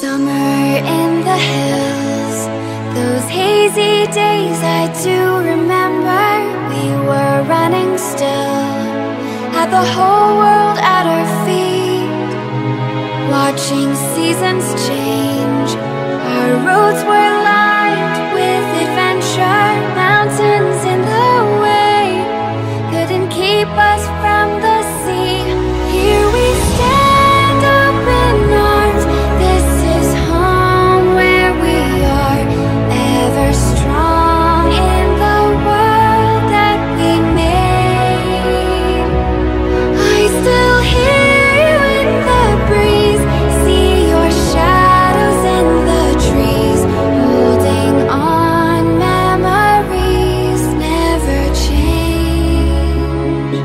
Summer in the hills, those hazy days I do remember. We were running still, had the whole world at our feet, watching seasons change. Our roads were lined with adventure, mountains in the way couldn't keep us from the sea. Here we stand, open arms. This is home where we are, ever strong in the world that we made. I still hear you in the breeze, see your shadows in the trees, holding on, memories never change.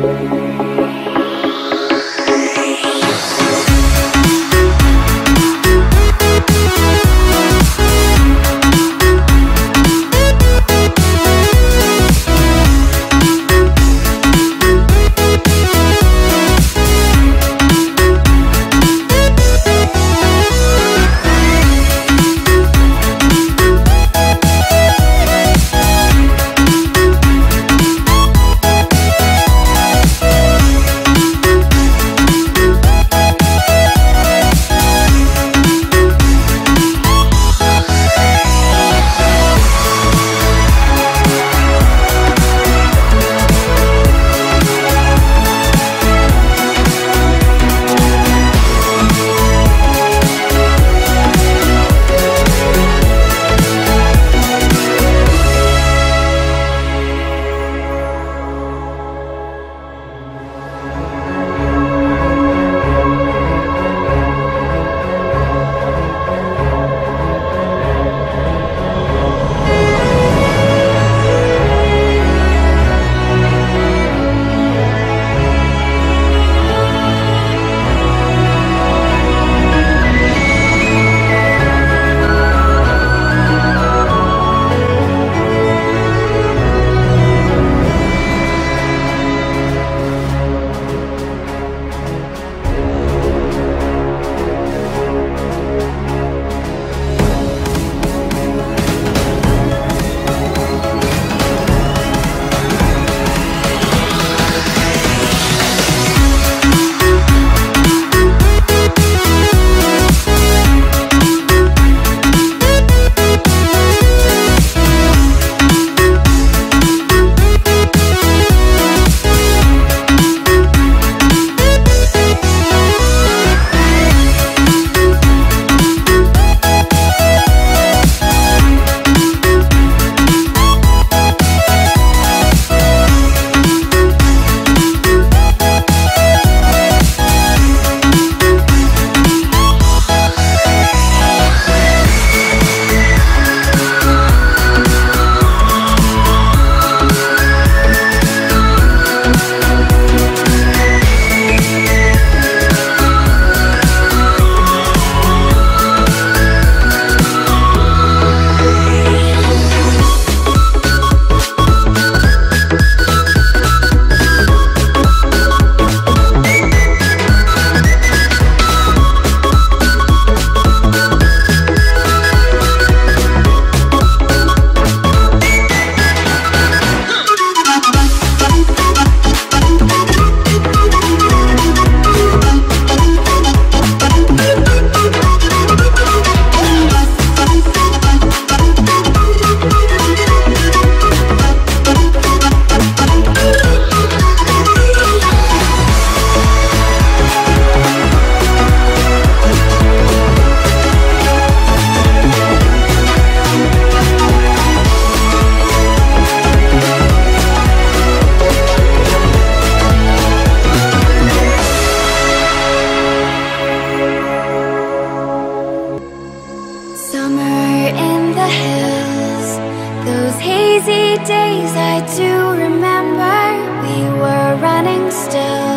Days I do remember. We were running still,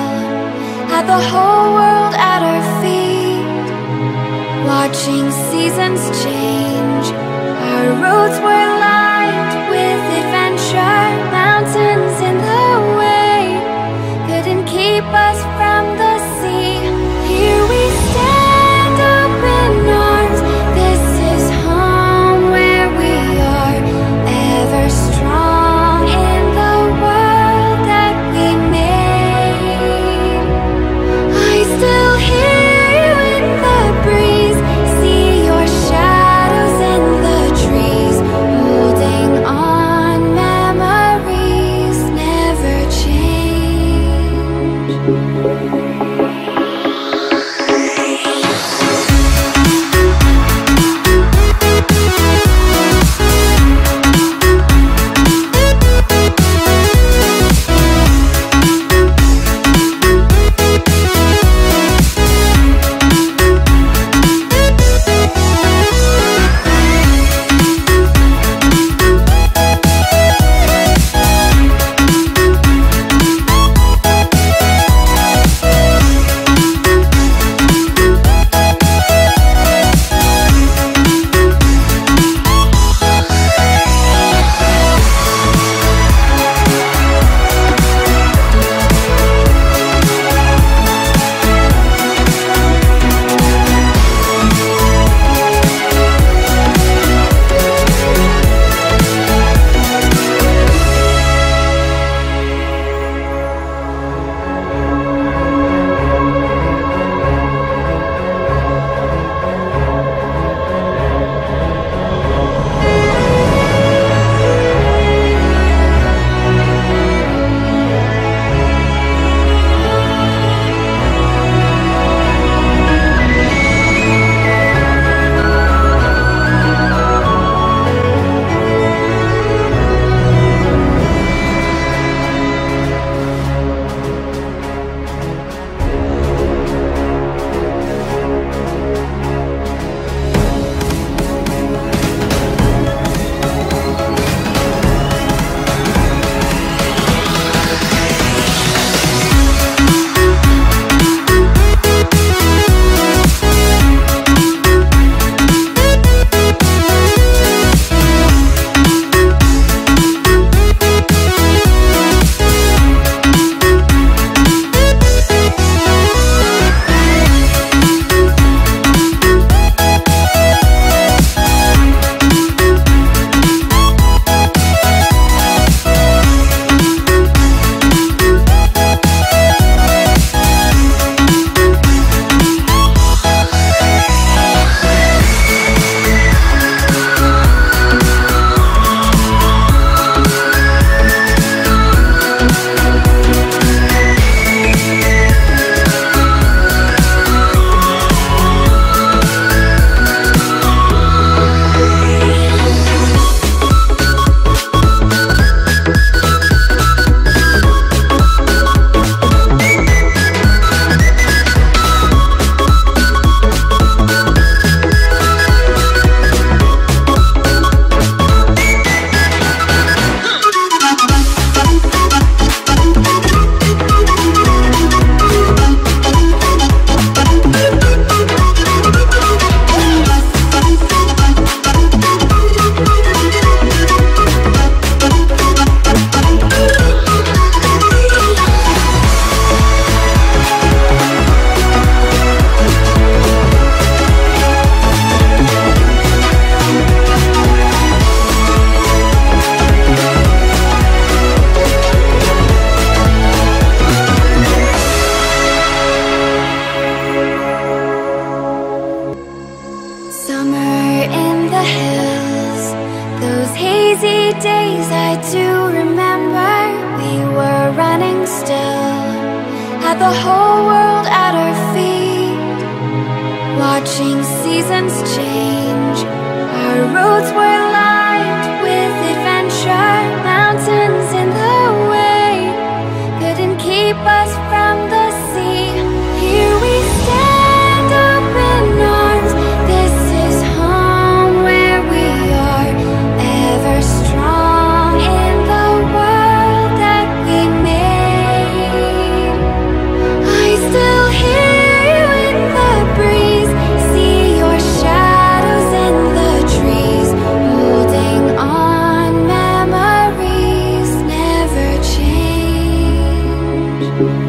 had the whole world at our feet, watching seasons change. Our roads were lined with adventure, mountains in the way couldn't keep us from the sea. Here we stand, open arms. the hills, those hazy days I do remember. We were running still, had the whole world at our feet, watching seasons change. Our roads were lined with adventure, mountains in the way couldn't keep us from the sea. Here we stand, open arms. This is home where we are, ever strong in the world that we made. I still hear you in the breeze, see your shadows in the trees, holding on, memories never change.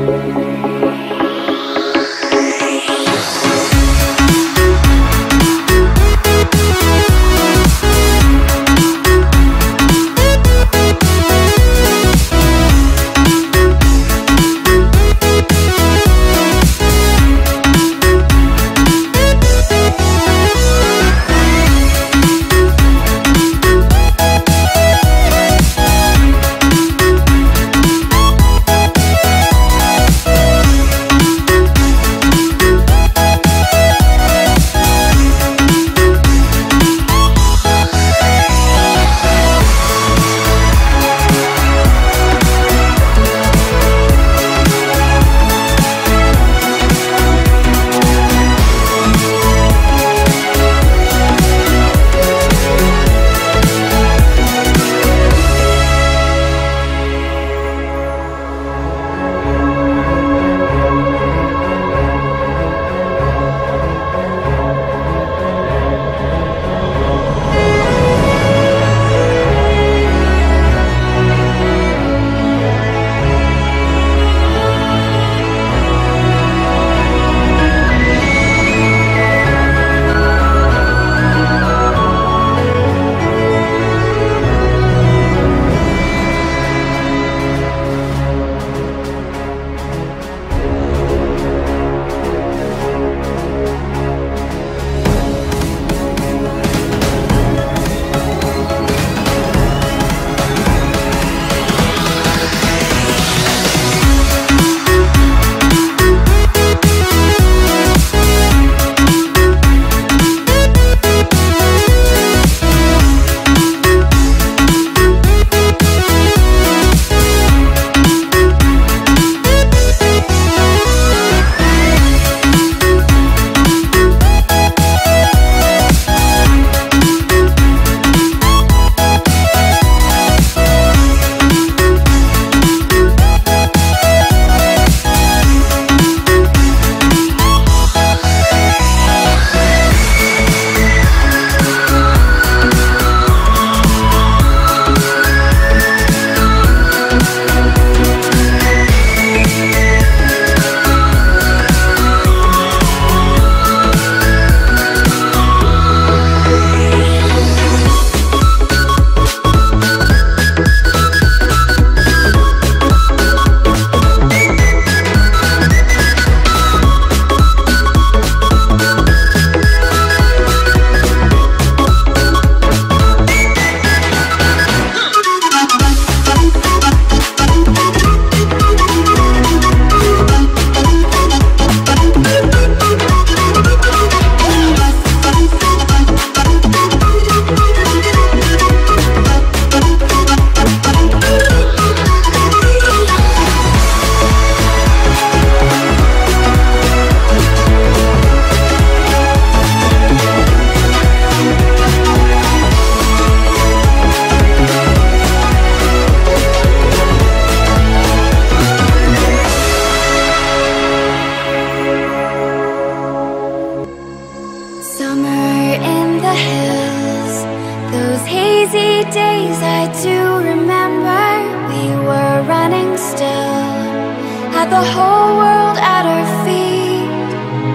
had the whole world at our feet,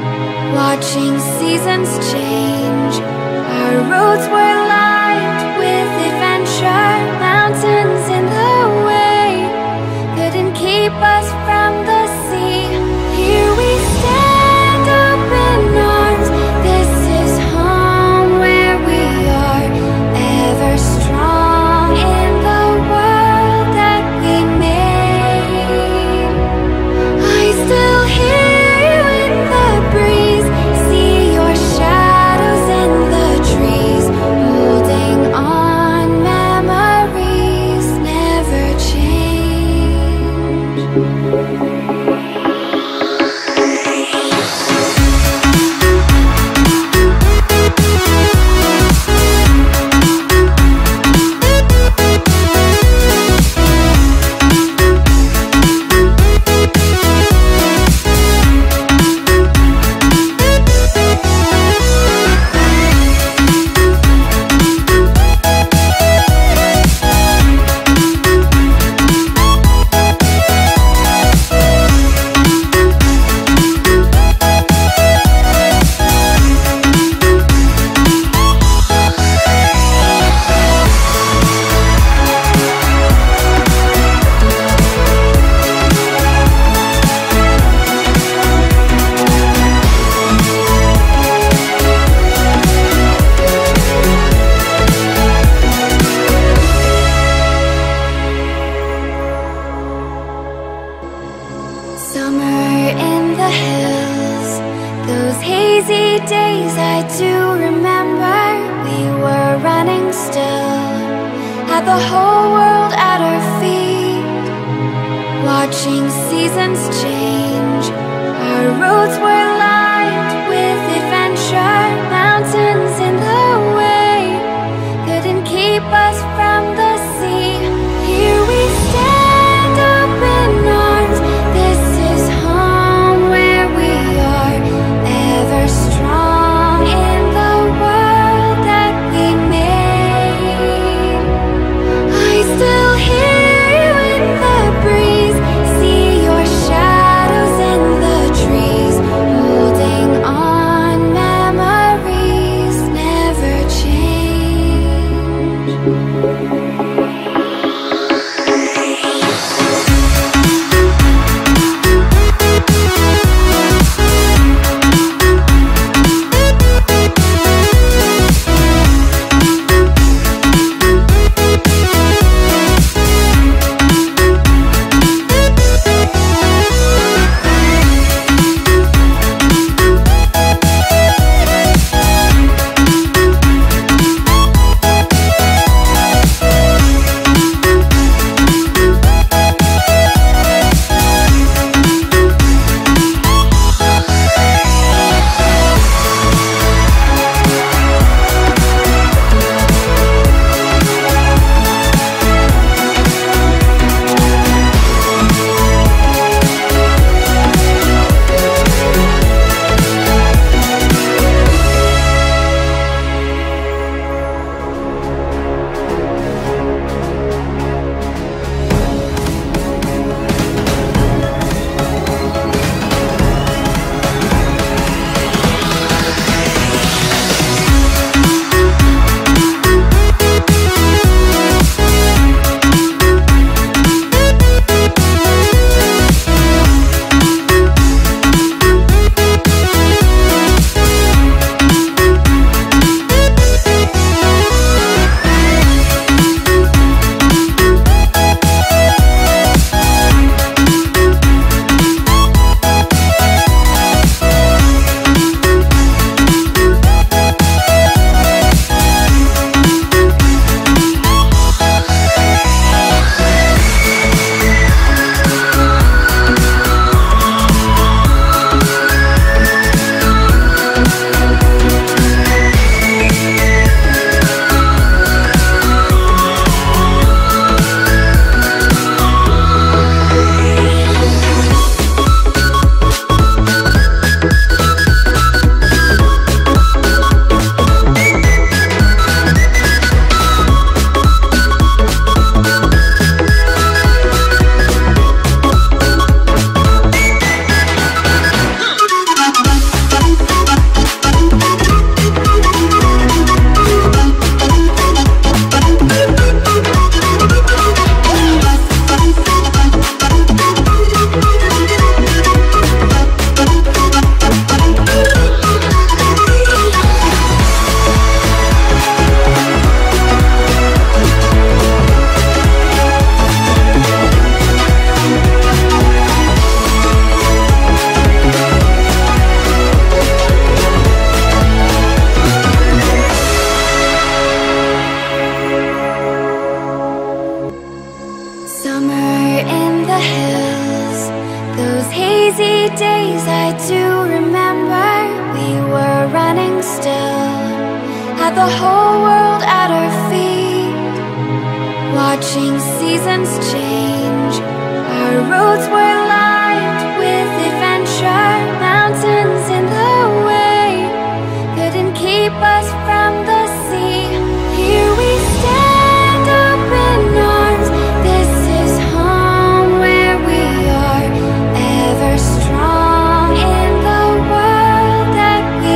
watching seasons change. Our roads were lined with adventure, mountains in the way couldn't keep us from the sea. Here we stand, open arms. This is home where we are. hazy days I do remember. We were running still, had the whole world at our feet, watching seasons change. Our roads were lined with adventure, mountains in the way couldn't keep us from the sea. Here we stand, open arms. This is home where we are, ever strong in the world that we made. I still hear you in the breeze, see your shadows in the trees, holding on, memories never change. days I do remember. We were running still, had the whole world at our feet, watching seasons change. Our roads were lined with adventure, mountains in the way couldn't keep us from the sea. Here we stand, open arms. This is home where we are, ever strong in the world that we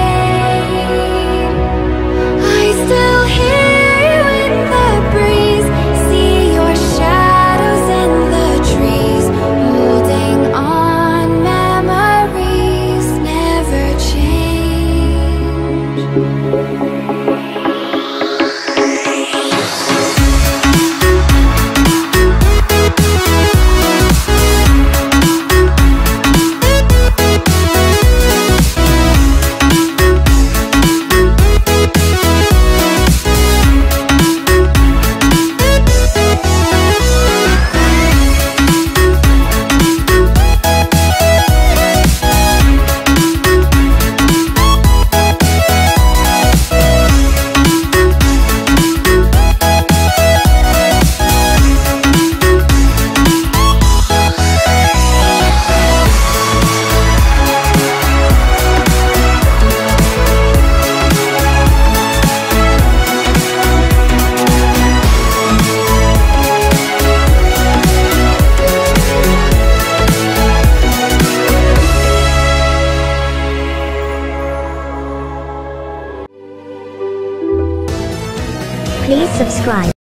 made. I still hear you in the breeze, see your shadows in the trees, holding on, memories never change. thoại.